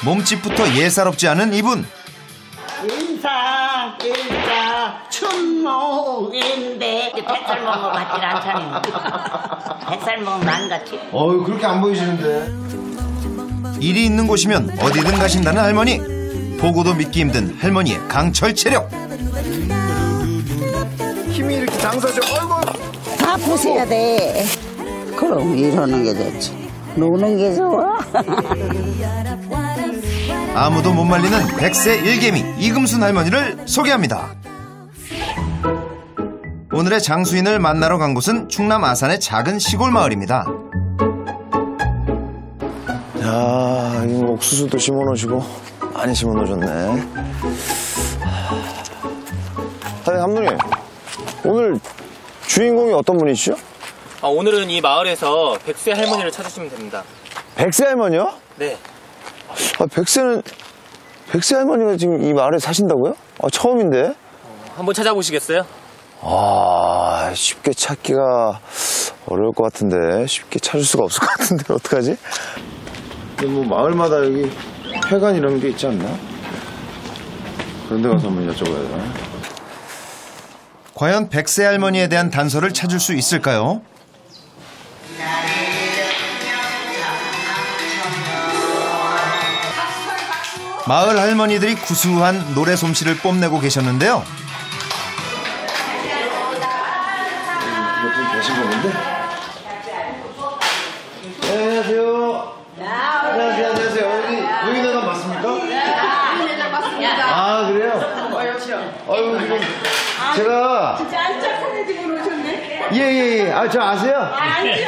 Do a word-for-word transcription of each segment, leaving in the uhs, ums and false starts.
몸집부터 예사롭지 않은 이분. 인사 인사 춘목인데 백살 먹은 것 같지 않잖아요. 백살 먹은 난 같이. 어유 그렇게 안 보이시는데. 일이 있는 곳이면 어디든 가신다는 할머니. 보고도 믿기 힘든 할머니의 강철 체력. 힘이 이렇게 장사죠. 어이구. 다 부숴야 돼. 그럼 이러는 게 좋지. 노는 게 좋아. 아무도 못 말리는 백세 일개미 이금순 할머니를 소개합니다. 오늘의 장수인을 만나러 간 곳은 충남 아산의 작은 시골 마을입니다. 야, 이 옥수수도 심어놓으시고 많이 심어놓으셨네. 아니, 감독님, 오늘 주인공이 어떤 분이시죠? 아, 오늘은 이 마을에서 백세 할머니를 찾으시면 됩니다. 백세 할머니요? 네. 아, 백세는 백세 할머니가 지금 이 마을에 사신다고요? 아, 처음인데. 어, 한번 찾아보시겠어요? 아, 쉽게 찾기가 어려울 것 같은데 쉽게 찾을 수가 없을 것 같은데 어떡하지? 뭐 마을마다 여기 회관 이런 게 있지 않나? 그런 데 가서 한번 여쭤봐야 되나? 과연 백세 할머니에 대한 단서를 찾을 수 있을까요? 마을 할머니들이 구수한 노래 솜씨를 뽐내고 계셨는데요. 이거 좀 계신 건데? 네, 안녕하세요. 안녕하세요, 안녕하세요. 여기 유인회관 맞습니까? 네, 맞습니다. 아, 그래요? 어, 역시요. 아유, 지금 제가 진짜 안짝하는 집으로 오셨네. 예, 예, 예. 아, 저 아세요? 아니요.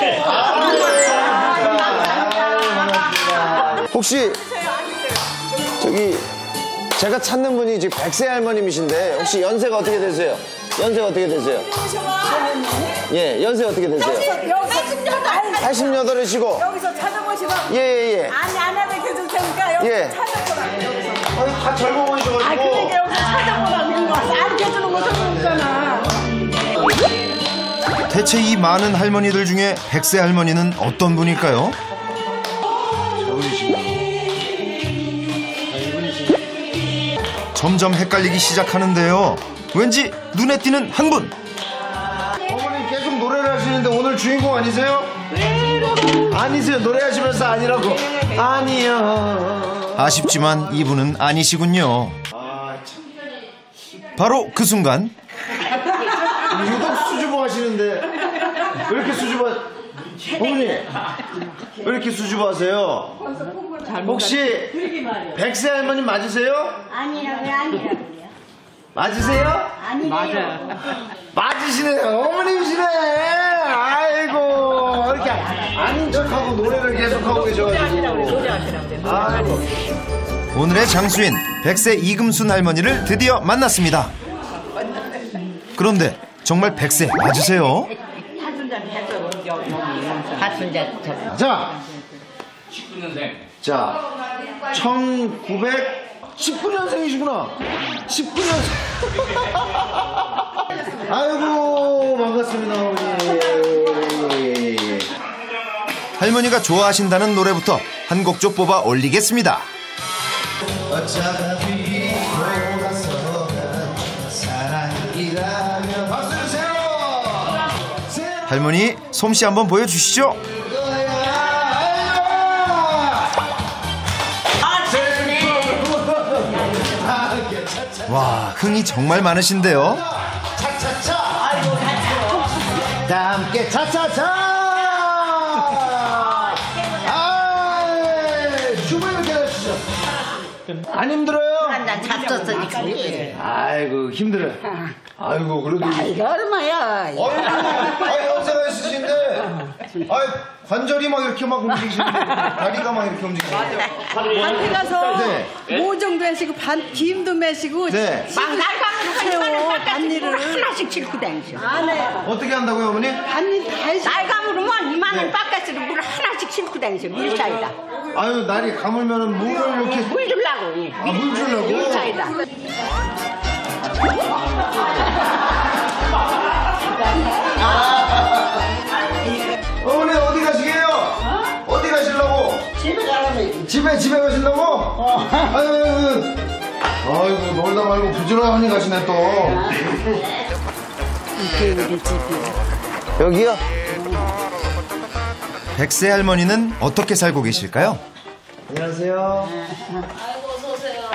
혹시 저기 제가 찾는 분이 지금 백세 할머님이신데 혹시 연세가 어떻게 되세요? 연세가 어떻게 되세요? 예, 연세 어떻게 되세요? 팔십여덟이시고 여기서 찾아보시면 예, 예, 예. 아니 안 하게 해줄 테니까 여기 예. 찾아보라. 여기서. 아니, 다 젊어 보이셔가지고. 아 그러니까 여기서 찾아보라는 거. 안 해주는 것은 없잖아. 대체 이 많은 할머니들 중에 백세 할머니는 어떤 분일까요? 점점 헷갈리기 시작하는데요. 왠지 눈에 띄는 한 분. 어머님 계속 노래를 하시는데 오늘 주인공 아니세요? 아니세요. 노래하시면서 아니라고. 아니요. 아쉽지만 이분은 아니시군요. 바로 그 순간 유독 수줍어 하시는데 왜 이렇게 수줍어? 어머니 왜 이렇게 수줍어 하세요? 혹시 백세 할머님 맞으세요? 아니라고요, 아니라고요. 맞으세요? 아니래요. 맞아요. 맞으시네요. 어머님이시네. 아이고 이렇게 아닌 척하고 노래를 계속하고 계셔가지고. 아이고. 오늘의 장수인 백세 이금순 할머니를 드디어 만났습니다. 그런데 정말 백세 맞으세요? 자, 자, 천구백십구 년생이시구나. 십구 년생. 아이고 반갑습니다 어머니. 할머니가 좋아하신다는 노래부터 한 곡 좀 뽑아 올리겠습니다. 박수 주세요. 할머니 솜씨 한번 보여주시죠. 와, 흥이 정말 많으신데요. 차차차. 아이고 차차. 다 함께 차차차. 아, 춤을 이렇게 해주시죠. 안 힘들어요? 난 잡혔으니까. 아이고 힘들어요. 아이고 그래도. 이거 얼마야? 아이고, 아이 연세가 있으신데, 아이 관절이 막 이렇게 막 움직이시는데, 다리가 막 이렇게 움직이시고. 밭에 가서 네. 모종도 하시고 반 김도 매시고 네. 막 날감으로 해요. 밭일을 하나씩 싣고 다니셔. 안 해. 어떻게 한다고요, 어머니? 밭일 다 해서 날감으로만 이만한 네. 바깥으로 물 하나씩 싣고 다니셔. 물 차이다. 아유 날이 감으면은 물을 이렇게. 물 주려고. 아, 물 주려고? 물 차이다. 어머니 어디 가시게요? 어? 어디 가시려고? 집에 가라면 집 집에 집에 가신다고? 어. 아유, 아유, 아이고 놀다 말고 부지런히 가시네 또. 이게 우리 집이야. 여기요? 백세 할머니는 어떻게 살고 계실까요? 안녕하세요. 아이고 어서오세요.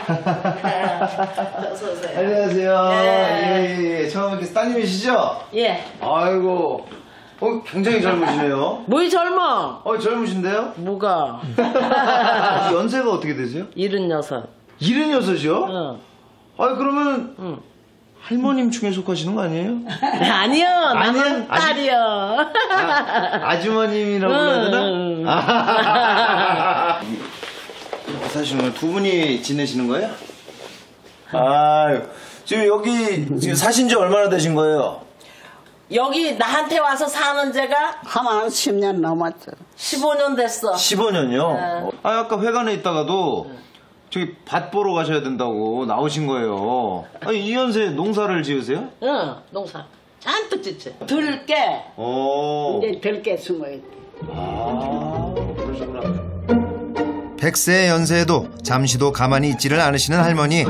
어서오세요. 안녕하세요. 네. 예, 예. 처음 뵙게 따님이시죠? 예. 아이고, 어, 굉장히 젊으시네요. 뭐이 젊어? 어, 젊으신데요? 뭐가? 혹시 연세가 어떻게 되세요? 일흔여섯. 일흔여섯이요? 응. 아, 그러면 응. 할머님 중에 속하시는 거 아니에요? 아니요. 아니요? 나는 딸이요. 아, 아주머님이라고 불러야 되나? 응. 아. 사실 오늘 두 분이 지내시는 거예요? 아유, 지금 여기 지금 사신 지 얼마나 되신 거예요? 여기 나한테 와서 사는 제가 하면 십 년 넘었죠. 십오 년 됐어. 십오 년요? 네. 아, 아까 회관에 있다가도 저기 밭 보러 가셔야 된다고 나오신 거예요. 아니, 이 연세에 농사를 지으세요? 응, 농사. 잔뜩 짓지. 들게. 오. 이제 들게 숨어있대. 아, 그러시구나. 백세의 연세에도 잠시도 가만히 있지를 않으시는 할머니.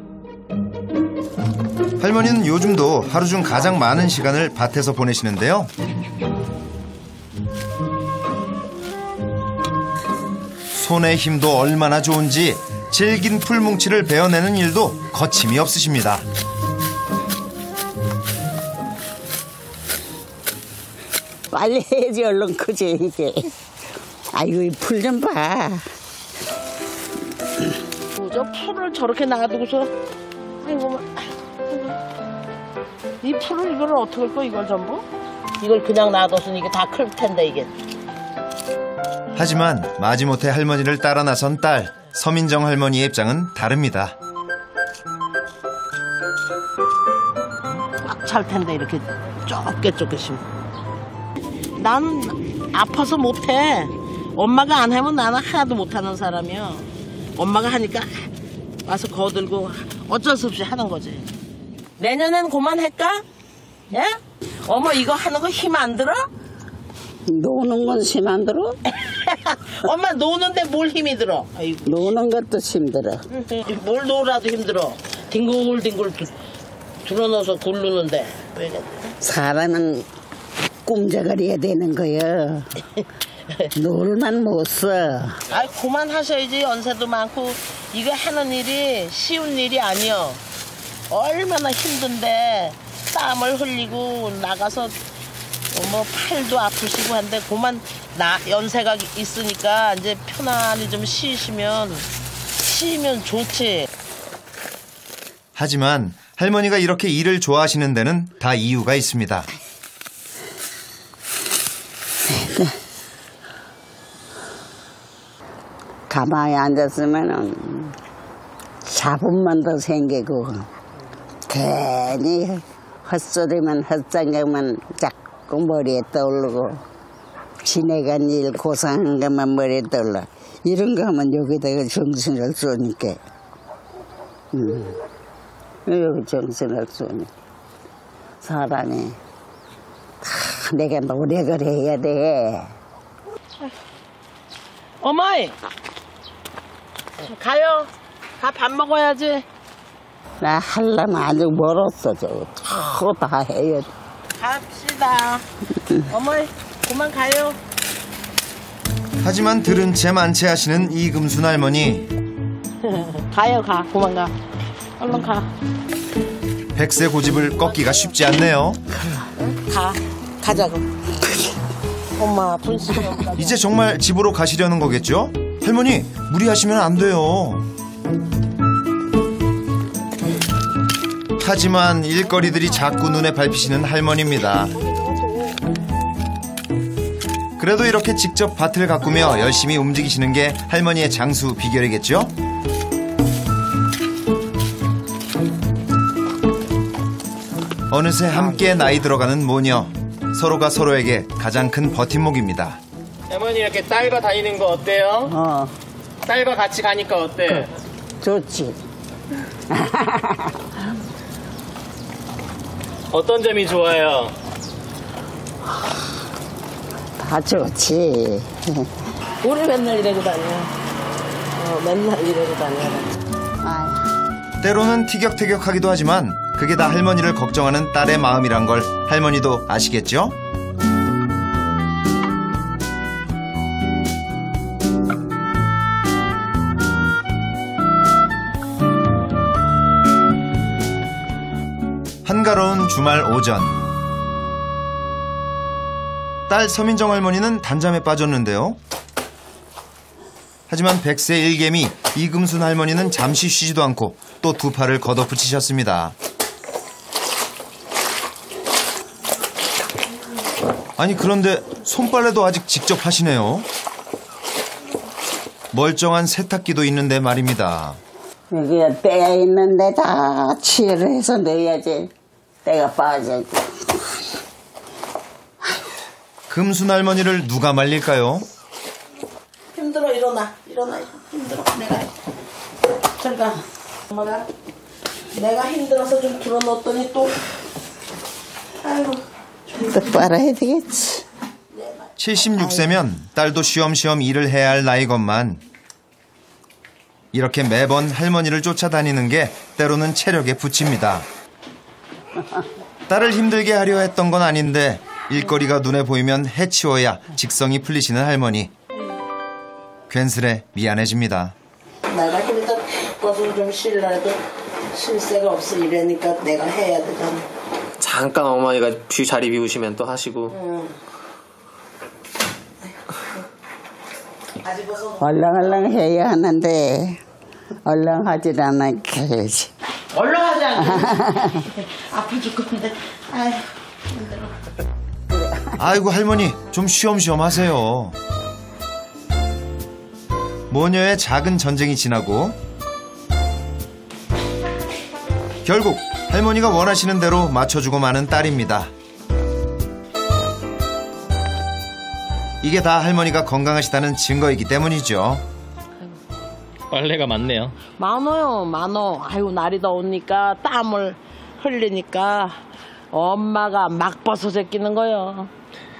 할머니는 요즘도 하루 중 가장 많은 시간을 밭에서 보내시는데요. 손의 힘도 얼마나 좋은지 질긴 풀뭉치를 베어내는 일도 거침이 없으십니다. 빨리 해야지 얼른 크지 이게. 아이고 이 풀 좀 봐. 저 풀을 저렇게 놔두고서 아이고 이 풀을 이걸 어떻게 할 거야 이걸 전부? 이걸 그냥 놔뒀으면 이게 다 클 텐데 이게. 하지만 마지못해 할머니를 따라 나선 딸 서민정 할머니의 입장은 다릅니다. 꽉 찰 텐데 이렇게 좁게 좁게 심어. 나는 아파서 못해. 엄마가 안 하면 나는 하나도 못하는 사람이야. 엄마가 하니까 와서 거들고 어쩔 수 없이 하는 거지. 내년엔 그만할까? 예? 어머 이거 하는 거 힘 안 들어? 노는 건 힘 안 들어? 엄마 노는데 뭘 힘이 들어? 아이고. 노는 것도 힘들어. 뭘 놀아도 힘들어. 뒹굴뒹굴 들어넣어서 굴르는데. 왜 그래? 사람은 꿈쩍거려야 되는 거야. 놀만 못 써. 아이 그만하셔야지. 연세도 많고 이거 하는 일이 쉬운 일이 아니여. 얼마나 힘든데 땀을 흘리고 나가서 뭐 팔도 아프시고 한데 그만 나 연세가 있으니까 이제 편안히 좀 쉬시면 쉬면 좋지. 하지만 할머니가 이렇게 일을 좋아하시는 데는 다 이유가 있습니다. 가만히 앉았으면 잡음만 더 생기고 괜히 헛소리만 헛생각만 자꾸 머리에 떠오르고 지내간 일 고생한 것만 머리에 떠올라. 이런 거 하면 여기다가 정신을 쏘니까 음. 여기 정신을 쏘니까 사람이 다 내가 노력을 해야 돼. 어머니 가요. 가 밥 먹어야지. 나 하려면 아직 멀었어. 저거 다 해야 돼. 갑시다. 어머니 그만 가요. 하지만 들은 채 만체 하시는 이금순 할머니. 가요 가. 그만 가. 얼른 가. 백세 고집을 꺾기가 쉽지 않네요. 가. 가자고. 엄마 분식이 없다. 이제 정말 집으로 가시려는 거겠죠? 할머니 무리하시면 안 돼요. 하지만 일거리들이 자꾸 눈에 밟히시는 할머니입니다. 그래도 이렇게 직접 밭을 가꾸며 열심히 움직이시는 게 할머니의 장수 비결이겠죠? 어느새 함께 나이 들어가는 모녀. 서로가 서로에게 가장 큰 버팀목입니다. 할머니 이렇게 딸과 다니는 거 어때요? 어, 딸과 같이 가니까 어때? 좋지. 어떤 점이 좋아요? 다 좋지. 우리 맨날 이러고 다녀. 어, 맨날 이러고 다녀라. 아유. 때로는 티격태격하기도 하지만 그게 다 할머니를 걱정하는 딸의 마음이란 걸 할머니도 아시겠죠? 한가로운 주말 오전, 딸 서민정 할머니는 단잠에 빠졌는데요. 하지만 백세 일개미 이금순 할머니는 잠시 쉬지도 않고 또 두 팔을 걷어붙이셨습니다. 아니 그런데 손빨래도 아직 직접 하시네요. 멀쩡한 세탁기도 있는데 말입니다. 여기에 때가 있는데 다 치를 해서 넣어야지 때가 빠져고. 금순 할머니를 누가 말릴까요? 힘들어 일어나 일어나 힘들어 내가 잠깐 엄마가 내가 힘들어서 좀 들어놓았더니 또 아이고 똑바로 해야 되겠지. 칠십육 세면 딸도 쉬엄쉬엄 일을 해야 할 나이건만 이렇게 매번 할머니를 쫓아다니는 게 때로는 체력에 부칩니다. 딸을 힘들게 하려 했던 건 아닌데 일거리가 눈에 보이면 해치워야 직성이 풀리시는 할머니. 괜스레 미안해집니다. 내가 힘들어서 좀 쉬려도 쉴 새가 없어 이러니까 내가 해야 되잖아. 잠깐 어머니가 뷰 자리 비우시면 또 하시고. 응. 얼렁얼렁 해야 하는데 얼렁 하질 않게 해야지. 얼렁하지 않게 아파 죽겠는데 아휴 힘들어. 아이고 할머니 좀 쉬엄쉬엄 하세요. 모녀의 작은 전쟁이 지나고 결국 할머니가 원하시는 대로 맞춰주고 마는 딸입니다. 이게 다 할머니가 건강하시다는 증거이기 때문이죠. 빨래가 많네요. 많아요 많어. 아이고 날이 더우니까 땀을 흘리니까 엄마가 막 벗어 제끼는 거요.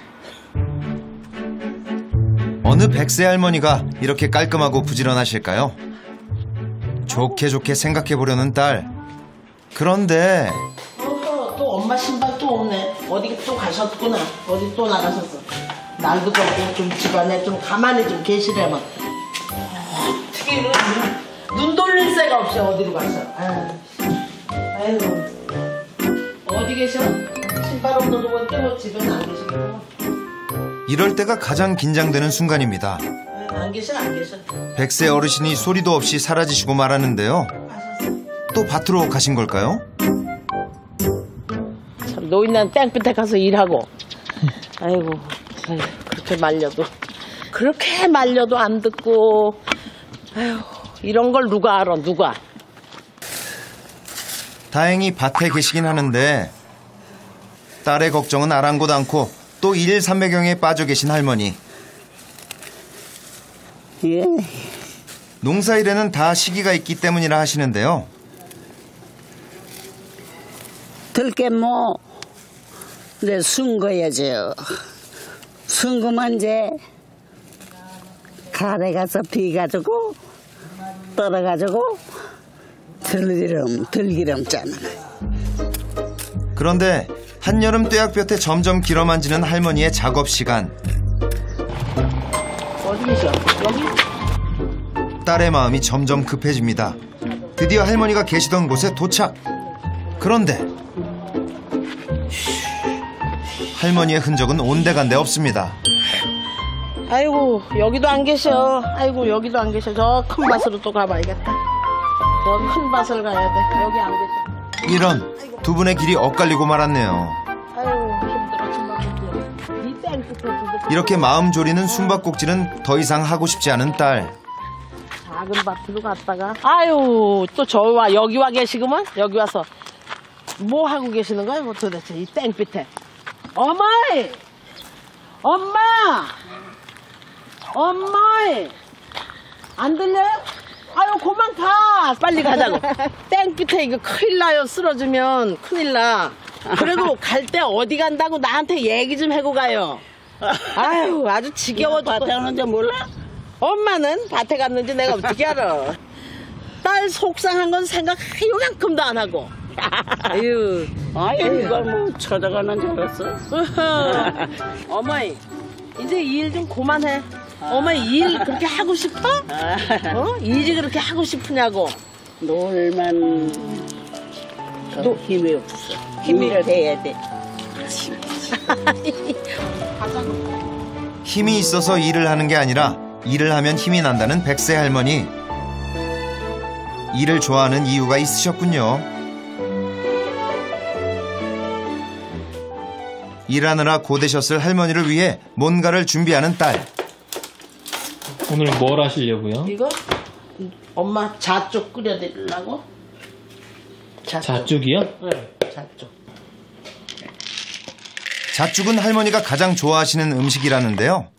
어느 백세 할머니가 이렇게 깔끔하고 부지런하실까요? 좋게 좋게 생각해보려는 딸. 그런데 어, 또 엄마 신발 또 오네. 어디 또 가셨구나. 어디 또 나가셨어. 날도 덥고 좀 집안에 좀 가만히 좀 계시려면 어떻게 눈, 눈 돌릴 새가 없이 어디로 가셔. 아유, 아이고 어디 계셔? 신발 없는 거 보니까 뭐 집에는 안 계시고. 이럴 때가 가장 긴장되는 순간입니다. 안 계셔 안 계셔. 백세 어르신이 소리도 없이 사라지시고 말았는데요. 또 밭으로 가신 걸까요? 참 노인네는 땡볕에 가서 일하고. 아이고, 아이고 그렇게 말려도 그렇게 말려도 안 듣고. 아휴 이런 걸 누가 알아 누가. 다행히 밭에 계시긴 하는데 딸의 걱정은 아랑곳 않고 또 일삼매경에 빠져 계신 할머니. 예. 농사일에는 다 시기가 있기 때문이라 하시는데요. 들게 뭐 이제 순 거야죠. 순 거만 이제 가래 가서 비 가지고 떨어가지고 들기름 들기름 짜는. 그런데 한여름 뙤약볕에 점점 길어만지는 할머니의 작업 시간. 어디 계셔? 여기? 딸의 마음이 점점 급해집니다. 드디어 할머니가 계시던 곳에 도착. 그런데 할머니의 흔적은 온데간데 없습니다. 아이고 여기도 안 계셔. 아이고 여기도 안 계셔. 저 큰 밭으로 또 가봐야겠다. 저 큰 밭을 가야 돼. 여기 안 계셔. 이런 두 분의 길이 엇갈리고 말았네요. 아이고 힘들어 정말 힘들어. 이 땡볕에 이렇게 마음 졸이는 숨바꼭질은 더 이상 하고 싶지 않은 딸. 작은 밭으로 갔다가 아유 또 저기 와 여기 와 계시구만. 여기 와서 뭐 하고 계시는 거야 뭐 도대체 이 땡볕에. 어머니 엄마 어머니 안 들려요? 아유 그만 가 빨리 가자고. 땡볕에 이거 큰일 나요. 쓰러지면 큰일 나. 그래도 갈 때 어디 간다고 나한테 얘기 좀 하고 가요. 아유 아주 지겨워. 밭에 오는지 몰라? 엄마는 밭에 갔는지 내가 어떻게 알아? 딸 속상한 건 생각 하요만큼도 안 하고. 아유, 아유, 이걸 뭐 쳐다가는 줄 알았어. 어머니, 이제 일 좀 그만해. 어머니 일 그렇게 하고 싶어? 어? 일이 그렇게 하고 싶으냐고. 놀만 또 힘이 없어. 힘을 해야 돼. 힘이 있어서 일을 하는 게 아니라 일을 하면 힘이 난다는 백세 할머니. 일을 좋아하는 이유가 있으셨군요. 일하느라 고되셨을 할머니를 위해 뭔가를 준비하는 딸. 오늘 뭘 하시려고요? 이거 엄마 자쪽 끓여드리려고. 자쪽. 자쪽이요? 네, 자쪽. 잣죽은 할머니가 가장 좋아하시는 음식이라는데요.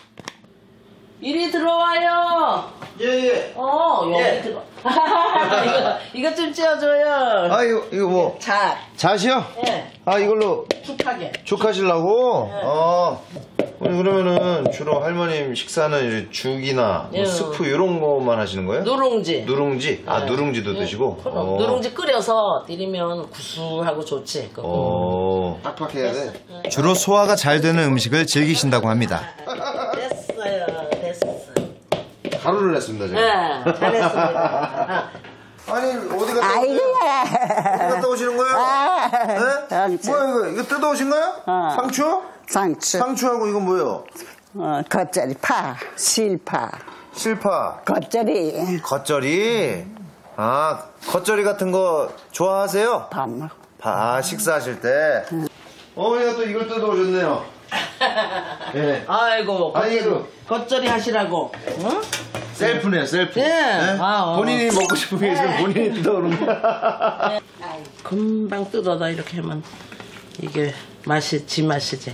이리 들어와요. 예예. 어, 여기 예. 들어. 이거, 이거 좀 찌워줘요. 아 이거 이거 뭐 자, 잣이요? 예, 아 이걸로 축하게. 죽하시려고? 네. 어. 아니, 그러면은 주로 할머님 식사는 이제 죽이나 뭐 예. 스프 이런 것만 하시는 거예요? 누룽지. 누룽지? 아 네. 누룽지도 드시고? 그럼 어. 누룽지 끓여서 드리면 구수하고 좋지. 그거. 어. 팍팍해야 돼. 주로 소화가 잘 되는 음식을 즐기신다고 합니다. 됐어요, 됐어요. 가루를 냈습니다 제가. 네, 잘했습니다. 아니 어디 갔다 아이고야. 어디 갔다 오시는 거예요? 아, 네? 상추. 뭐야 이거? 이거 뜯어오신 거예요? 어. 상추? 상추. 상추하고 이건 뭐예요? 어, 겉절이 파, 실파, 실파, 겉절이 겉절이. 아 겉절이 같은 거 좋아하세요? 밥 먹어. 아 식사하실 때. 어머니가 또 이걸 뜯어오셨네요. 예. 아이고, 아니, 겉절이, 이거- 겉절이 하시라고. 응? 셀프네요, 셀프. 예. 아, 어. 본인이 먹고 싶은 게 있으면 본인이 뜯어오는 거야. 금방 뜯어다 이렇게 하면 이게 맛이 지 맛이지.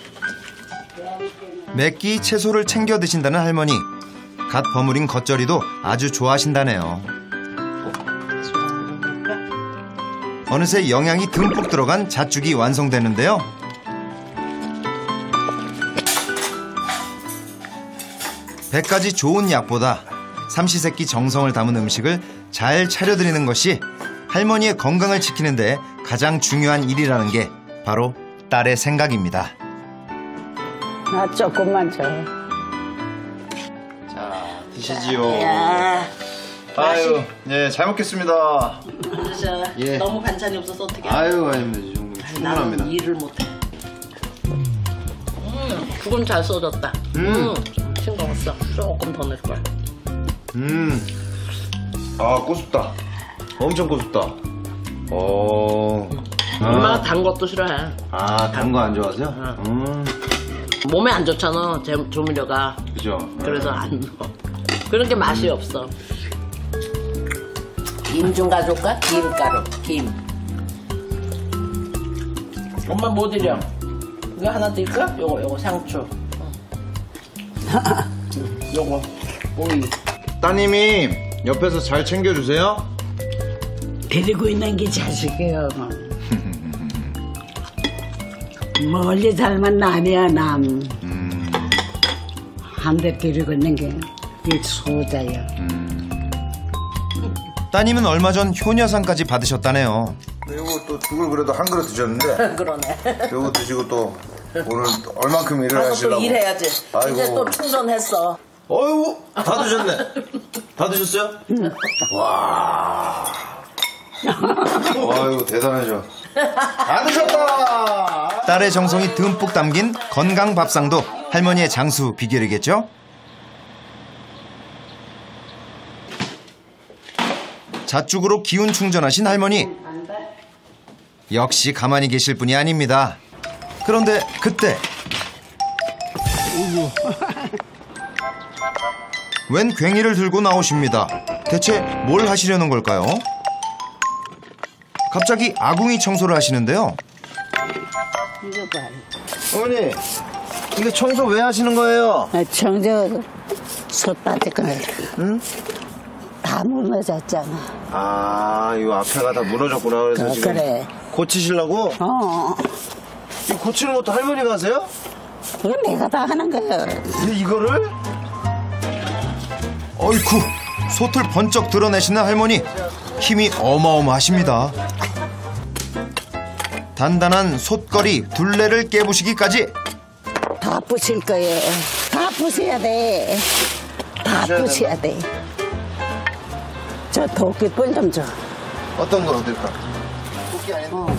몇 끼 채소를 챙겨 드신다는 할머니. 갓 버무린 겉절이도 아주 좋아하신다네요. 어느새 영양이 듬뿍 들어간 잣죽이 완성되는데요. 백가지 좋은 약보다 삼시세끼 정성을 담은 음식을 잘 차려드리는 것이 할머니의 건강을 지키는데 가장 중요한 일이라는 게 바로 딸의 생각입니다. 나 조금만 줘. 자, 드시지요. 야, 아유, 예, 잘 먹겠습니다. 드셔. 예. 너무 반찬이 없어서 어떻게? 아유, 아닙니다. 이 정도면 충분합니다. 나는 일을 못해. 음, 죽은 잘 써졌다. 음. 음, 좀 싱거웠어. 조금 더 넣을 걸. 음. 아, 고습다. 엄청 고습다. 어. 엄마가 단 것도 싫어해. 아, 단 거 안 좋아하세요? 음. 몸에 안 좋잖아, 제 조미료가. 그죠? 그래서 안 넣어. 그런 게 맛이 없어. 김 좀 가져올까? 김가루, 김. 엄마 뭐 드려? 이거 하나 드릴까? 요거, 요거 상추. 요거, 오이. 따님이 옆에서 잘 챙겨주세요. 데리고 있는 게 자식이에요. 멀리 살면 남이야 남. 한 대 데리고 있는 게 이 소자야. 따님은 얼마 전 효녀상까지 받으셨다네요. 요거 또 죽을 그래도 한 그릇 드셨는데 그러네. 요거 드시고 또 오늘 얼만큼 일을 가서 또 하시려고. 일해야지. 아이고. 이제 또 충전했어. 어이구 다 드셨네. 다 드셨어요? 와. 아이고 대단하죠. 다 드셨다. 딸의 정성이 듬뿍 담긴 건강 밥상도 할머니의 장수 비결이겠죠? 잣죽으로 기운 충전하신 할머니. 역시 가만히 계실 분이 아닙니다. 그런데 그때 웬 괭이를 들고 나오십니다. 대체 뭘 하시려는 걸까요? 갑자기 아궁이 청소를 하시는데요. 이거 봐. 어머니 이게 청소 왜 하시는 거예요? 아, 청저 솥바지가 응? 다 무너졌잖아. 아 이거 앞에가 다 무너졌구나. 그래서 그, 지금 그래. 고치시려고? 어, 이 고치는 것도 할머니가 하세요? 그거 내가 다 하는 거야. 근데 이거를? 어이쿠, 솥을 번쩍 드러내시는 할머니. 힘이 어마어마하십니다. 단단한 솥걸이 둘레를 깨부시기까지. 다 부실 거예요. 다 부셔야 돼. 다 부셔야 돼. 저 도끼불 좀 줘. 어떤 걸 얻을까? 토끼 아닌데? 어.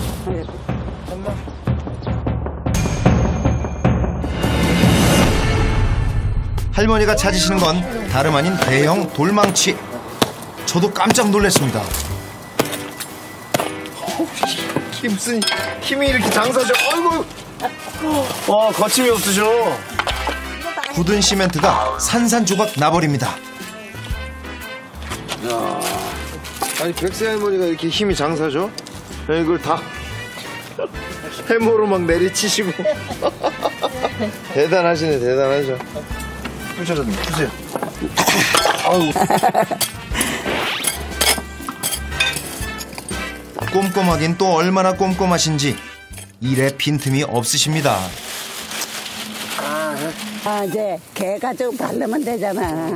할머니가 찾으시는 건 다름 아닌 대형 돌망치. 저도 깜짝 놀랐습니다. 무슨 힘이 이렇게 장사죠? 아이고. 와, 거침이 없으셔. 굳은 시멘트가 산산조각 나버립니다. 야, 아니 백세 할머니가 이렇게 힘이 장사죠? 야, 이걸 다 해머로 막 내리치시고. 대단하시네, 대단하셔. 부셔라, 부세요. 아우. 꼼꼼하긴 또 얼마나 꼼꼼하신지 일에 빈틈이 없으십니다. 아, 이제 개 가지고 바르면 되잖아.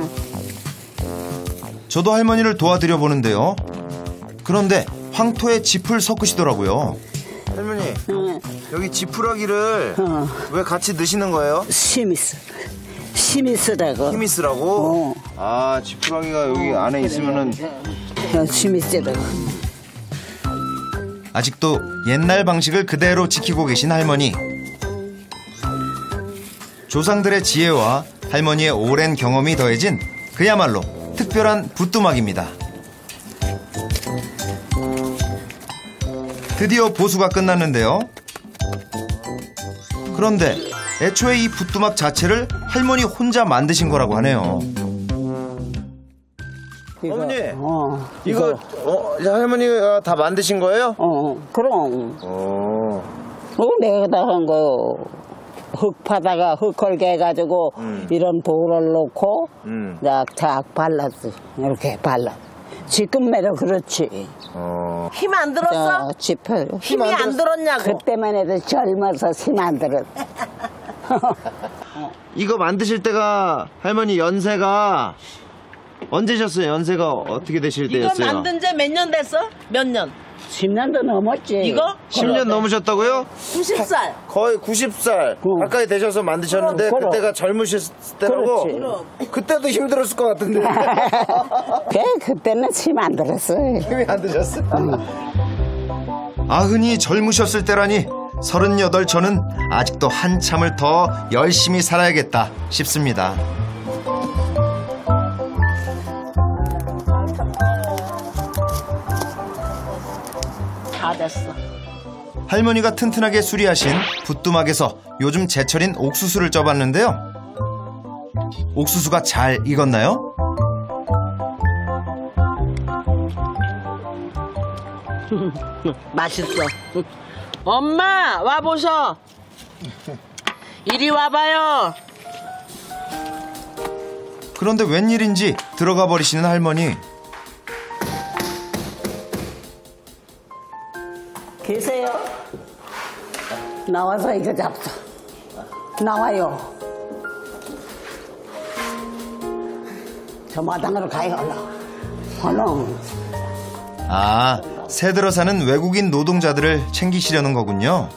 저도 할머니를 도와드려 보는데요. 그런데 황토에 짚을 섞으시더라고요. 할머니, 응. 여기 지푸라기를 어. 왜 같이 넣으시는 거예요? 힘이 쓰. 힘이 쓰라고. 힘이 쓰라고? 어. 아, 지푸라기가 여기 안에 있으면은. 어, 힘이 쓰라고. 아직도 옛날 방식을 그대로 지키고 계신 할머니. 조상들의 지혜와 할머니의 오랜 경험이 더해진 그야말로 특별한 부뚜막입니다. 드디어 보수가 끝났는데요. 그런데 애초에 이 부뚜막 자체를 할머니 혼자 만드신 거라고 하네요. 이거, 어머니, 어, 이거, 어, 할머니가 다 만드신 거예요? 어, 그럼. 어. 어, 내가 다 한 거. 흙 파다가 흙 걸게 해가지고 음. 이런 볼을 놓고 음. 쫙쫙 발랐어. 이렇게 발라. 지금 매로 그렇지. 어. 힘 안 들었어? 저 짚어. 힘이 안 들었냐고. 그때만 해도 젊어서 힘 안 들었어. 이거 만드실 때가 할머니 연세가 언제셨어요? 연세가 어떻게 되실 이거 때였어요? 만든 지 몇 년 됐어? 몇 년? 십 년도 넘었지. 이거? 십 년 넘으셨다고요? 구십 살. 거의 구십 살 응. 가까이 되셔서 만드셨는데 그럼, 그럼. 그때가 젊으실 때라고? 그렇지. 그때도 힘들었을 것 같은데. 그 그때는 힘 안 들었어. 힘이 안 드셨어? 아흔이 젊으셨을 때라니 서른여덟 저는 아직도 한참을 더 열심히 살아야겠다 싶습니다. 다 됐어. 할머니가 튼튼하게 수리하신 부뚜막에서 요즘 제철인 옥수수를 쪄봤는데요. 옥수수가 잘 익었나요? 맛있어. 엄마 와 보셔. 이리 와봐요. 그런데 웬일인지 들어가 버리시는 할머니. 계세요? 나와서 이거 잡숴. 나와요. 저 마당으로 가요, 얼른. 얼른. 아, 새들어 사는 외국인 노동자들을 챙기시려는 거군요.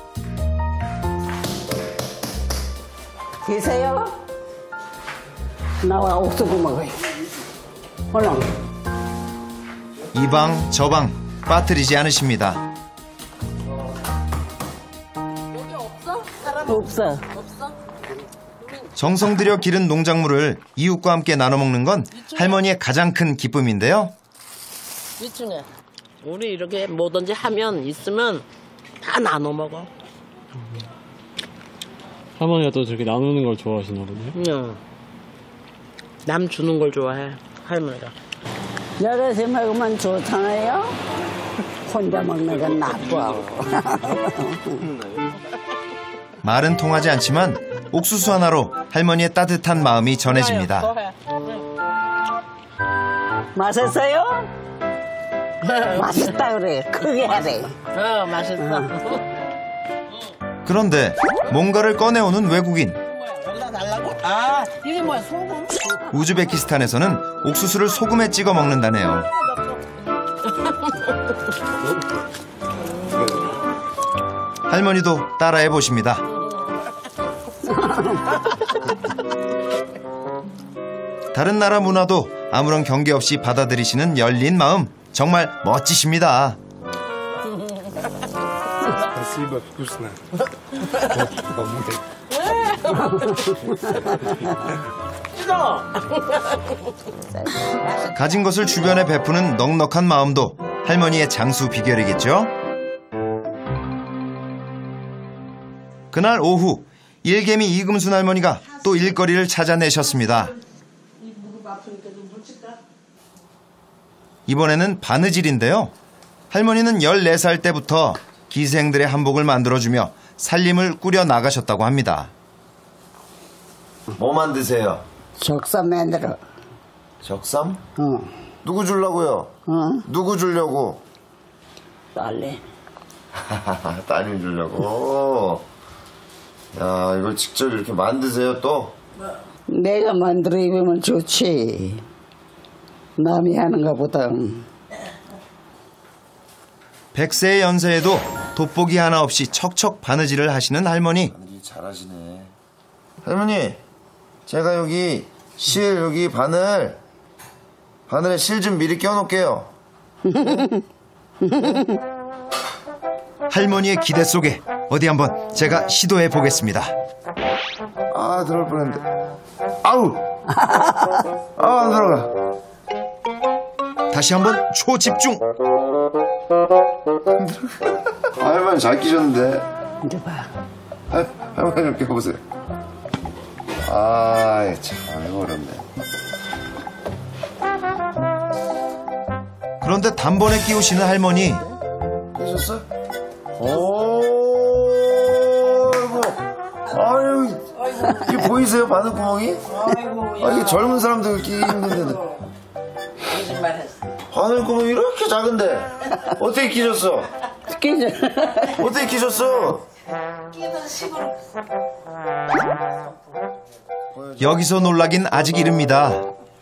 계세요? 나와 옥수수 먹어요. 얼른. 이 방 저 방 빠뜨리지 않으십니다. 없어. 정성 들여 기른 농작물을 이웃과 함께 나눠 먹는 건 할머니의 가장 큰 기쁨인데요. 이쯤에 우리 이렇게 뭐든지 하면 있으면 다 나눠 먹어. 할머니가 또 저렇게 나누는 걸 좋아하시나 보네요. 응. 남 주는 걸 좋아해 할머니가. 여럿이 먹으면 좋잖아요. 혼자 먹는 건 나쁘고. 말은 통하지 않지만 옥수수 하나로 할머니의 따뜻한 마음이 전해집니다. 맛있어요? 맛있다 그래. 크게 해야 돼. 어 맛있어. 그런데 뭔가를 꺼내오는 외국인. 여기다 달라고? 아, 이게 뭐야, 소금? 우즈베키스탄에서는 옥수수를 소금에 찍어 먹는다네요. 할머니도 따라해 보십니다. 다른 나라 문화도 아무런 경계 없이 받아들이시는 열린 마음, 정말 멋지십니다. 가진 것을 주변에 베푸는 넉넉한 마음도 할머니의 장수 비결이겠죠? 그날 오후 일개미 이금순 할머니가 또 일거리를 찾아내셨습니다. 이번에는 바느질인데요. 할머니는 열네 살 때부터 기생들의 한복을 만들어주며 살림을 꾸려 나가셨다고 합니다. 뭐 만드세요? 적삼 만들어. 적삼? 응. 누구 주려고요? 응. 누구 주려고? 딸래. 따님 주려고. 야, 이걸 직접 이렇게 만드세요 또? 내가 만들어 입으면 좋지. 남이 하는 것보다. 백 세의 연세에도 돋보기 하나 없이 척척 바느질을 하시는 할머니. 잘하시네. 할머니, 제가 여기 실, 여기 바늘, 바늘에 실 좀 미리 껴놓을게요. 할머니의 기대 속에 어디 한번 제가 시도해 보겠습니다. 아, 들어갈 뻔했는데. 아우! 아, 안 들어가. 다시 한번 초집중. 아, 할머니 잘 끼셨는데. 이제 봐. 할, 할머니 좀 껴보세요. 아, 참, 이거 어렵네. 그런데 단번에 끼우시는 할머니. 끼셨어? 오, 아이고. 아유, 이게 보이세요? 바늘구멍이? 아, 이게 젊은 사람들 끼기 힘든데. 거짓말했어. 바늘구멍이 이렇게 작은데. 어떻게 끼셨어? 끼죠. 어떻게 끼셨어? 여기서 놀라긴 아직 이릅니다.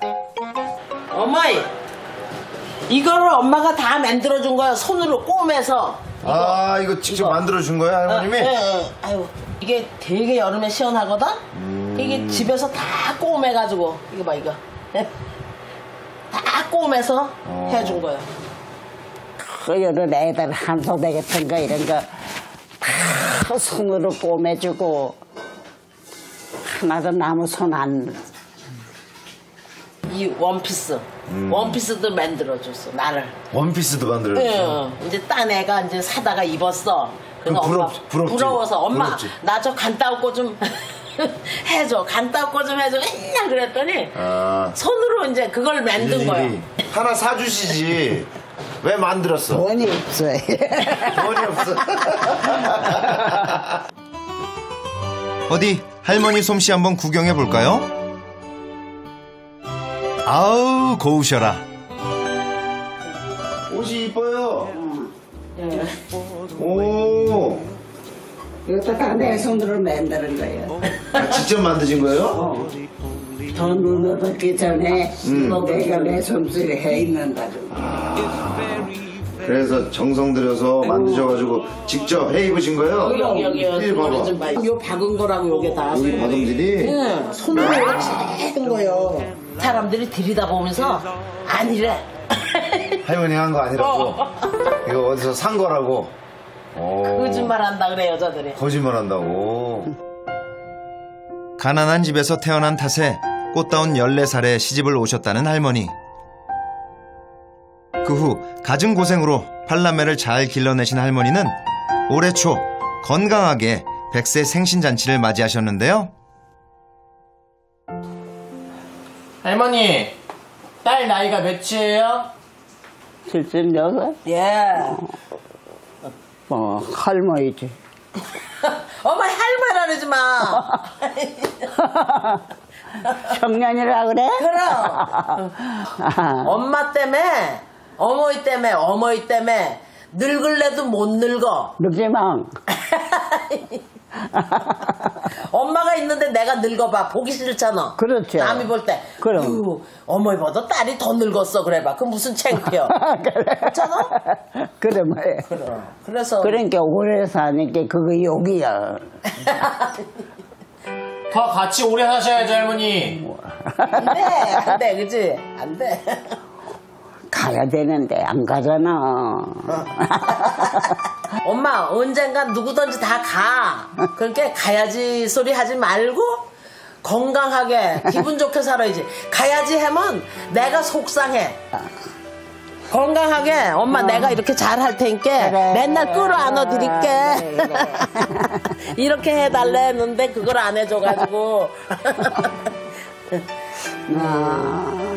어머니, 이거를 엄마가 다 만들어준 거야. 손으로 꼬매서. 아, 이거 직접 이거. 만들어준 거야, 할머님이? 예, 예. 아유, 이게 되게 여름에 시원하거든? 음. 이게 집에서 다 꼬매가지고, 이거 봐, 이거. 예? 다 꼬매서 어. 해준 거야. 그 여러 애들 한소대 같은 거 이런 거 다 손으로 꼬매주고 하나도 나무 손 안. 이 원피스. 음. 원피스도 만들어줬어, 나를. 원피스도 만들어줬어. 응. 이제 딴 애가 이제 사다가 입었어. 그래서 그럼 부럽- 엄마 부럽지? 부러워서 엄마 부럽지? 나 저 간따고 좀 해줘. 간따고 좀 해줘. 맨날 그랬더니 아. 손으로 이제 그걸 만든 거야. 일일이. 하나 사주시지. 왜 만들었어? 돈이 없어요. 돈이 없어. 어디 할머니 솜씨 한번 구경해 볼까요? 아우 고우셔라. 옷이 이뻐요. 오. 이것도 다 내 손으로 만드는 거예요. 아, 직접 만드신 거예요? 더 눈을 붓기 전에 내가 내 손질을 해 있는다고. 그래서 정성 들여서 만드셔가지고 직접 해 입으신 거예요? 여기 여기 여기 이 봐봐. 좀 봐. 요 박은 거라고 요게 다. 여기 바동질이. 응, 손으로 이렇게 해준 거요. 사람들이 들이다 보면서 아니래. 할머니 한 거 아니라고. 이거 어디서 산 거라고. 오. 거짓말 한다 그래 여자들이. 거짓말 한다고. 가난한 집에서 태어난 탓에 꽃다운 열네 살에 시집을 오셨다는 할머니. 그 후 갖은 고생으로 팔남매를 잘 길러내신 할머니는 올해 초 건강하게 백 세 생신잔치를 맞이하셨는데요. 할머니, 딸 나이가 몇이에요? 칠십여섯? 예. 뭐 할머니지. 어머 할머니라 그러지 마. 청년이라 그래? 그럼. 엄마 때문에, 어머니 때문에, 어머니 때문에 늙을래도 못 늙어. 늙지마. 엄마가 있는데 내가 늙어봐. 보기 싫잖아. 그렇죠. 남이 볼 때. 그럼. 아유, 어머니보다 딸이 더 늙었어. 그래봐. 그럼 무슨 창피여. 그렇잖아? 그래, 뭐야. 그래. 그래서. 그러니까 오래 사니까 그거 욕이야. 더 같이 오래 사셔야죠, 할머니. 안 돼. 안 돼. 그치? 안 돼. 가야 되는데 안 가잖아. 엄마 언젠간 누구든지 다 가. 그러니까 가야지 소리 하지 말고 건강하게 기분 좋게 살아야지. 가야지 하면 내가 속상해. 건강하게 엄마 어. 내가 이렇게 잘할 테니까 그래. 맨날 끌어안아 드릴게. 그래, 그래. 이렇게 해달래 했는데 그걸 안 해줘가지고. 아.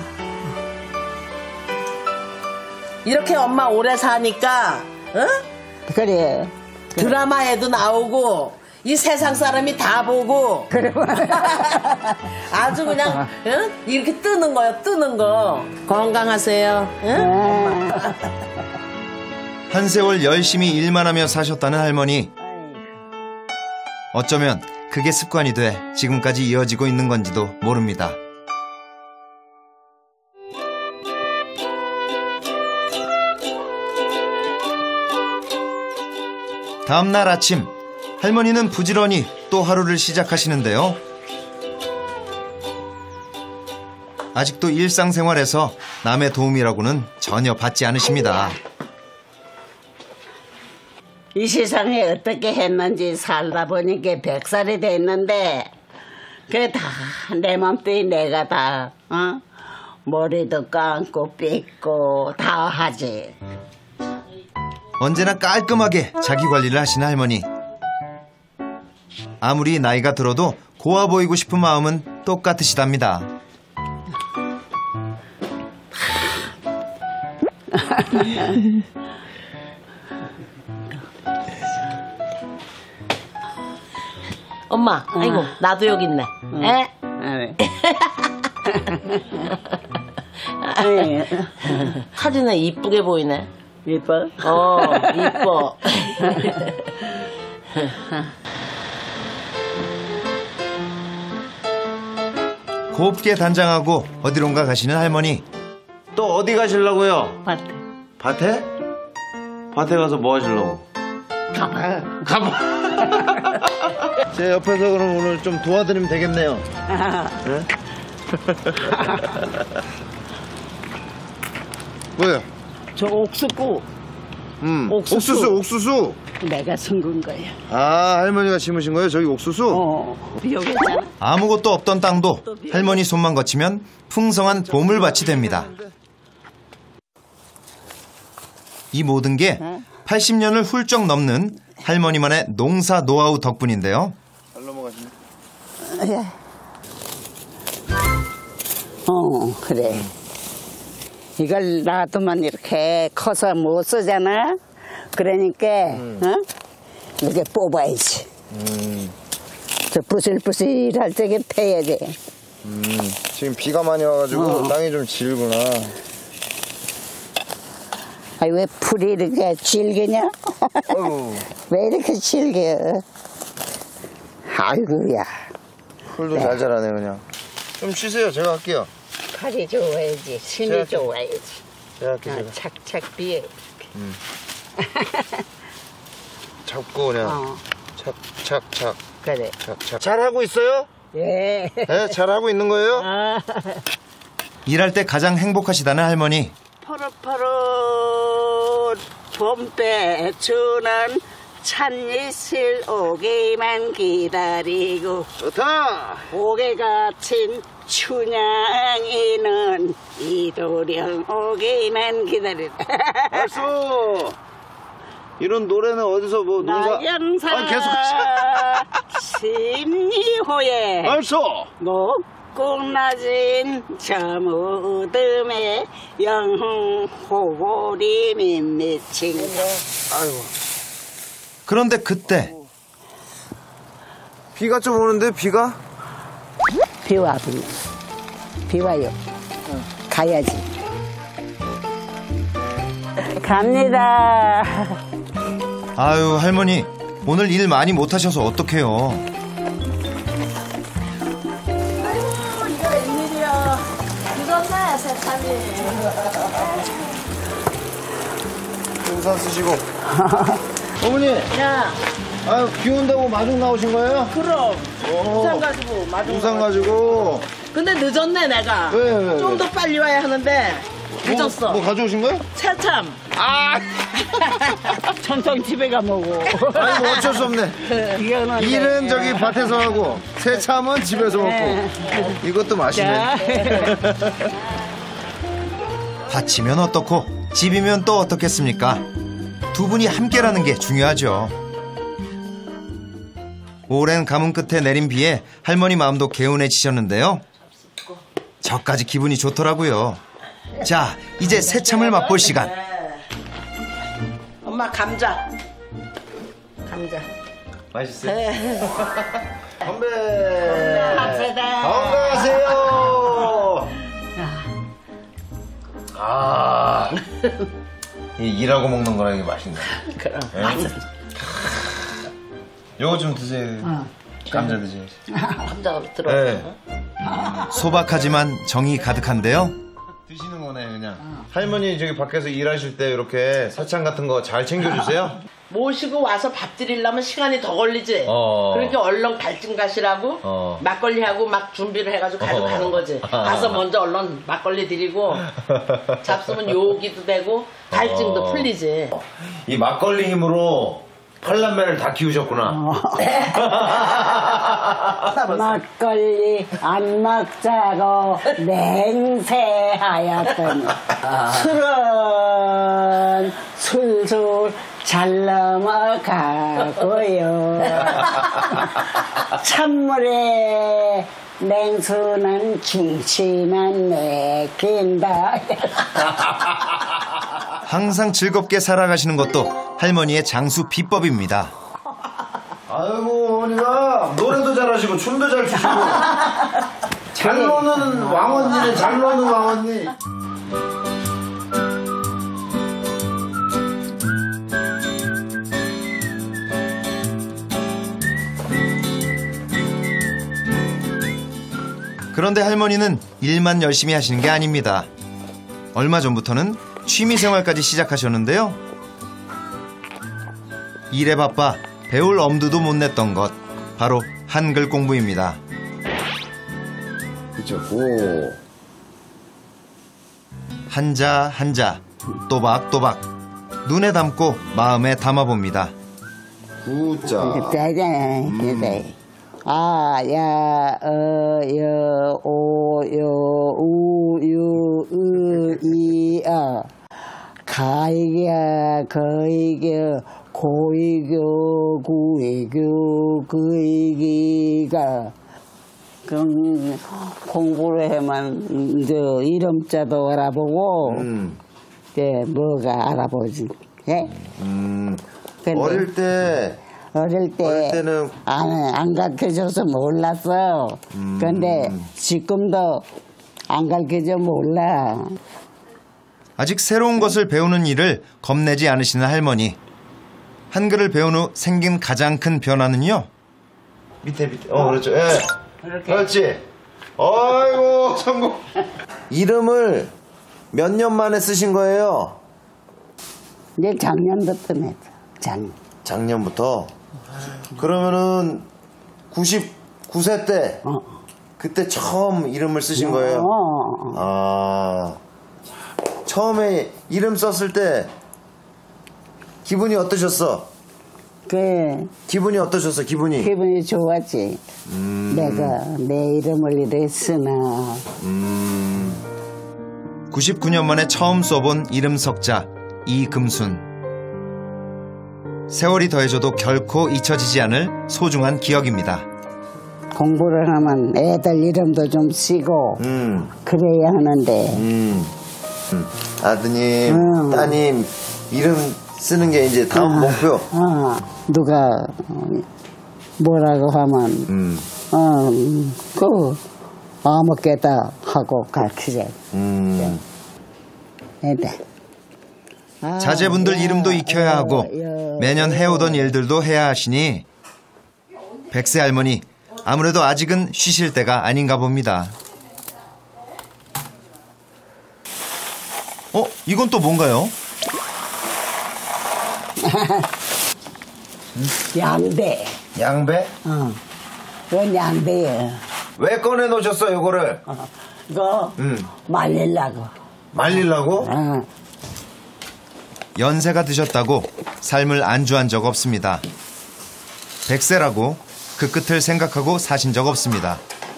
이렇게 엄마 오래 사니까 어? 그래. 드라마에도 나오고 이 세상 사람이 다 보고 그래. 아주 그냥 어? 이렇게 뜨는 거야. 뜨는 거. 건강하세요. 응? 한 세월 열심히 일만 하며 사셨다는 할머니. 어쩌면 그게 습관이 돼 지금까지 이어지고 있는 건지도 모릅니다. 다음날 아침, 할머니는 부지런히 또 하루를 시작하시는데요. 아직도 일상생활에서 남의 도움이라고는 전혀 받지 않으십니다. 이 세상에 어떻게 했는지 살다 보니까 백 살이 됐는데 그게 다 내 맘대로 내가 다 어? 머리도 감고 삐고 다 하지. 언제나 깔끔하게 자기 관리를 하시는 할머니. 아무리 나이가 들어도 고와 보이고 싶은 마음은 똑같으시답니다. 엄마, 아이고 나도 여기 있네. 응. 에? 사진에 이쁘게 보이네. 이뻐? 어, 이뻐. 곱게 단장하고 어디론가 가시는 할머니. 또 어디 가시려고요? 밭에. 밭에? 밭에 가서 뭐 하시려고? 가봐. 가봐. 제 옆에서 그럼 오늘 좀 도와드리면 되겠네요. 네? 뭐야? 저 옥수수 음, 옥수수. 옥수수, 옥수수. 내가 숨긴 거야. 아, 할머니가 심으신 거예요? 저기 옥수수? 어, 여기잖아. 아무것도 없던 땅도 할머니 손만 거치면 풍성한 보물밭이 됩니다. 이 모든 게 팔십 년을 훌쩍 넘는 할머니만의 농사 노하우 덕분인데요. 잘 넘어가시네. 어, 그래. 이걸 놔두면 이렇게 커서 못 쓰잖아. 그러니까 음. 어? 이렇게 뽑아야지. 음. 저 부실부실할 적에 패야지. 음, 지금 비가 많이 와가지고 어. 땅이 좀 질구나. 아니 왜 풀이 이렇게 질기냐? 아이고. 왜 이렇게 질겨? 아이고야. 풀도 네. 잘 자라네 그냥. 좀 쉬세요. 제가 할게요. 칼이 좋아야지. 신이 제가- 좋아야지. 제가 할게요. 아, 제가. 착착 비어. 잡고 그냥 어, 착착착 그래. 착착. 잘하고 있어요? 예. 네, 잘하고 있는 거예요? 아, 일할 때 가장 행복하시다는 할머니. 푸릇푸릇 봄배 주는 찬이슬 오게만 기다리고 좋다. 오게 갇힌 춘향이는 이도령 오게만 기다리라. 알았어. 이런 노래는 어디서 뭐 농사? 나영사 아, 계속 하시. 심리호에 알았어. 높고 낮은 저무듬에 영호보리 밋밋친 아이고. 그런데 그때 비가 좀 오는데 비가? 비와 비. 비와요. 가야지. 갑니다. 아유 할머니 오늘 일 많이 못하셔서 어떡해요. 이거 웬일이야. 늦었네, 세참이. 우산 쓰시고. 어머니, 야, 아유, 비 온다고 마중 나오신 거예요? 그럼. 오. 우산 가지고, 맞아. 우산 가지고. 근데 늦었네, 내가. 왜, 왜, 왜? 좀 더 빨리 와야 하는데. 늦었어. 뭐, 뭐 가져오신 거예요? 새참. 아! 천천 집에 가 먹어. 아니, 뭐 어쩔 수 없네. 이거는 일은 네. 저기 밭에서 하고, 새참은 집에서 먹고. 이것도 맛있네. 밭이면 어떻고 집이면 또 어떻겠습니까? 두 분이 함께라는 게 중요하죠. 오랜 가뭄 끝에 내린 비에 할머니 마음도 개운해지셨는데요. 저까지 기분이 좋더라고요. 자, 이제 새참을 맛볼 시간. 엄마, 감자. 감자. 맛있어요? 네. 건배! 감사합니다. 건강하세요! 아, 이 일하고 먹는 거랑 이게 맛있네. 그럼. 네? 요거 좀 드세요. 감자 드셔야지. 감자가 들어. 네. 소박하지만 정이 가득한데요. 드시는 거네, 그냥. 할머니 저기 밖에서 일하실 때 이렇게 새참 같은 거 잘 챙겨주세요? 모시고 와서 밥 드리려면 시간이 더 걸리지. 어. 그렇게 얼른 갈증 가시라고 어. 막걸리하고 막 준비를 해가지고 가져가는 어. 거지. 아. 가서 먼저 얼른 막걸리 드리고 잡수면 요기도 되고 갈증도 어. 풀리지. 이 막걸리 힘으로 팔남매를 다 키우셨구나. 막걸리 안 먹자고 맹세하였더니 술은 술술 잘 넘어가고요. 찬물에 냉수는 김치만 내킨다. 항상 즐겁게 살아가시는 것도 할머니의 장수 비법입니다. 아이고, 어머니가 노래도 잘하시고 춤도 잘 추시고 잘 노는 왕언니는 잘 노는 왕언니. 그런데 할머니는 일만 열심히 하시는 게 아닙니다. 얼마 전부터는 취미생활까지 시작하셨는데요. 일에 바빠 배울 엄두도 못 냈던 것, 바로 한글 공부입니다. 그쵸, 오. 한자 한자 또박또박 눈에 담고 마음에 담아봅니다. 구자. 그때잖아, 그때. 아, 야, 어, 여, 오, 여, 우, 유, 으, 이, 어. 가이겨, 거이겨, 고이겨, 구이겨, 그이기가. 그럼 공부를 해만, 이제 이름자도 알아보고, 음. 이제 뭐가 알아보지. 예? 음. 근데 어릴 때 어릴 때 어릴 때는 안, 안 가르쳐줘서 몰랐어. 음. 근데 지금도 안 가르쳐줘 몰라. 아직 새로운 것을 배우는 일을 겁내지 않으시는 할머니. 한글을 배운 후 생긴 가장 큰 변화는요. 밑에 밑에. 어, 그렇죠. 예. 그렇지. 아이고, 성공. 이름을 몇 년 만에 쓰신 거예요? 이제 작년부터 냈어. 작년. 작년부터. 그러면은 구십구 세 때 어. 그때 처음 이름을 쓰신 거예요? 어. 아. 처음에 이름 썼을 때 기분이 어떠셨어? 그 기분이 어떠셨어? 기분이? 기분이 좋았지. 음. 내가 내 이름을 이래 쓰나. 음. 구십구 년 만에 처음 써본 이름 석자 이금순. 세월이 더해져도 결코 잊혀지지 않을 소중한 기억입니다. 공부를 하면 애들 이름도 좀 쓰고 음. 그래야 하는데. 음. 음. 아드님, 음. 따님 이름 쓰는 게 이제 다음 목표. 어, 누가 뭐라고 하면 음. 어, 그 아무개다 하고 가르치자. 음. 애들 자제분들 이름도 익혀야 하고 매년 해오던 일들도 해야 하시니 백세 할머니 아무래도 아직은 쉬실 때가 아닌가 봅니다. 어? 이건 또 뭔가요? 양배. 양배? 어. 이건 양배예요. 왜 꺼내 놓으셨어 이거를? 어. 이거 음. 말리려고. 말리려고? 어. 연세가 드셨다고 삶을 안주한 적 없습니다. 백세라고 그 끝을 생각하고 사신 적 없습니다.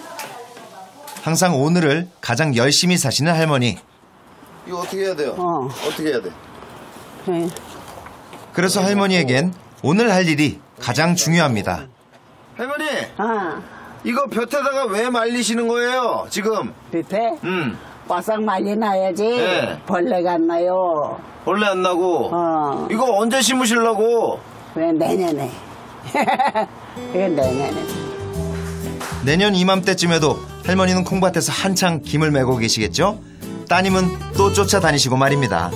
항상 오늘을 가장 열심히 사시는 할머니. 이거 어떻게 해야 돼요? 어. 어떻게 해야 돼? 그래. 그래서 할머니에겐 오늘 할 일이 가장 중요합니다. 할머니 아, 이거 볕에다가 왜 말리시는 거예요 지금? 뷔페? 음. 바싹 말려놔야지. 네. 벌레가 안 나요. 원래 안 나고 어. 이거 언제 심으시려고? 왜 내년에. 이거 내년에. 내년 이맘때쯤에도 할머니는 콩밭에서 한창 김을 메고 계시겠죠? 따님은 또 쫓아다니시고 말입니다.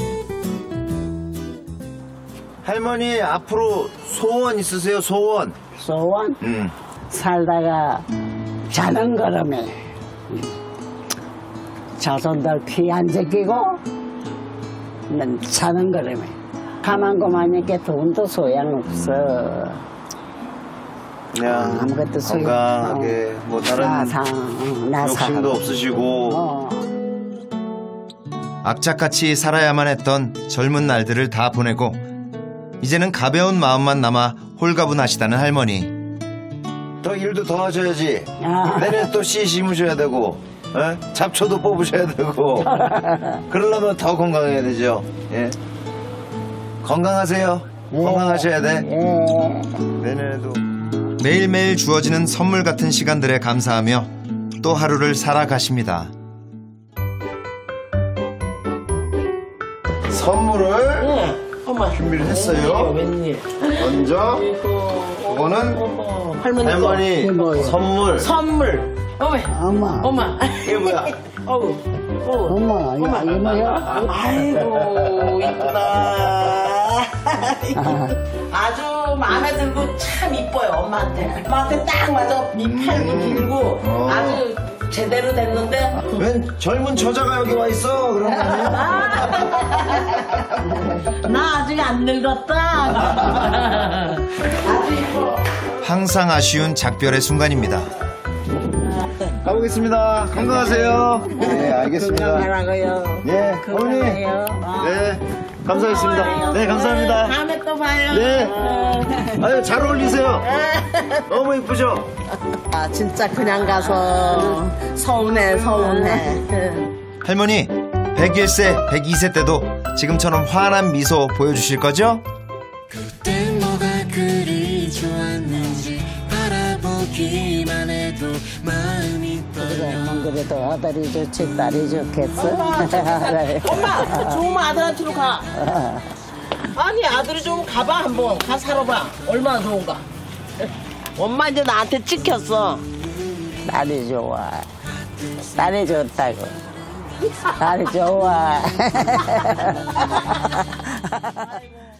할머니 앞으로 소원 있으세요 소원? 소원? 음. 살다가 자는 걸음에 자손들 귀 안 제끼고 난 자는 걸음에 가만 고만하니까 돈도 소용없어. 그냥 아무것도 소용 건강하게 어. 뭐 다른 나상, 어, 나상. 욕심도 없으시고 어. 악착같이 살아야만 했던 젊은 날들을 다 보내고 이제는 가벼운 마음만 남아 홀가분하시다는 할머니. 더 일도 더 하셔야지. 아. 내년에 또 씨 심으셔야 되고 에? 잡초도 뽑으셔야 되고 그러려면 더 건강해야 되죠. 예. 건강하세요. 예. 건강하셔야 돼. 예. 내년에도 매일매일 주어지는 선물 같은 시간들에 감사하며 또 하루를 살아가십니다. 선물을 응. 어머. 준비를 했어요. 웬일? 먼저 이거는 어머. 할머니. 할머니 이게 뭐예요? 선물. 선물. 어머. 엄마. 엄마. 이게 뭐야? 어우. 어우. 엄마, 이거 이거 뭐야? 아이고 이쁘다. 아주 마음에 들고 참 이뻐요 엄마한테. 엄마한테 딱 맞아. 이팔도 길고 아주 제대로 됐는데. 웬 젊은 처자가 여기 와 있어? 그런 거 아니에요? 나 아직 안 늙었다. 아주 이뻐. 항상 아쉬운 작별의 순간입니다. 가보겠습니다. 건강하세요. 네, 알겠습니다. 건강하라고요. 네, 어머니. 건강해요. 네, 감사했습니다. 네, 감사합니다. 다음에 또 봐요. 네. 아유, 잘 어울리세요. 너무 이쁘죠? 아 진짜 그냥 가서 서운해 서운해. 할머니 백일 세, 백이 세 때도 지금처럼 환한 미소 보여주실 거죠? 그때 뭐가 그리 좋았는지 바라보기만 해도 마음이 그러면 그래도 아들이 좋지 딸이 좋겠어? 엄마 좋으면 아들한테로 가. 아니 아들이 좀 가봐 한번 가 살아봐 얼마나 좋은가. 엄마 이제 나한테 찍혔어. 딸이 좋아. 딸이 좋다고. 딸이 좋아.